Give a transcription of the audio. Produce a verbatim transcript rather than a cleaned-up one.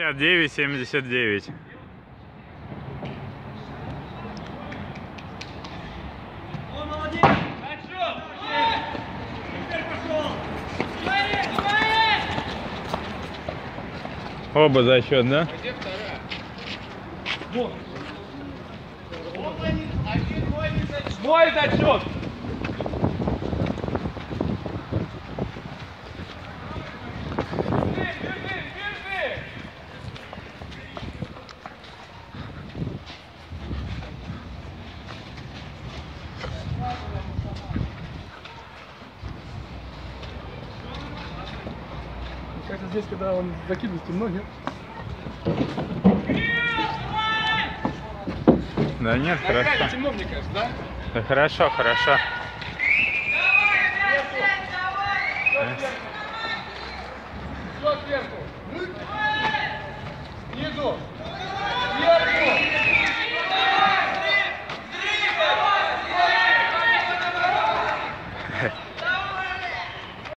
пятьдесят девять семьдесят девять. Оба за счет, да? Мой зачет! Кажется, здесь, когда он закидывает темно, нет? Да нет, хорошо. Темно, мне кажется, да? Да хорошо, хорошо. Все сверху. Снизу.